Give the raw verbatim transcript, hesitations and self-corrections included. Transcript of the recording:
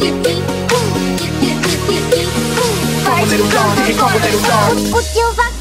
Como ter o dom, e como ter o dom. O tio vai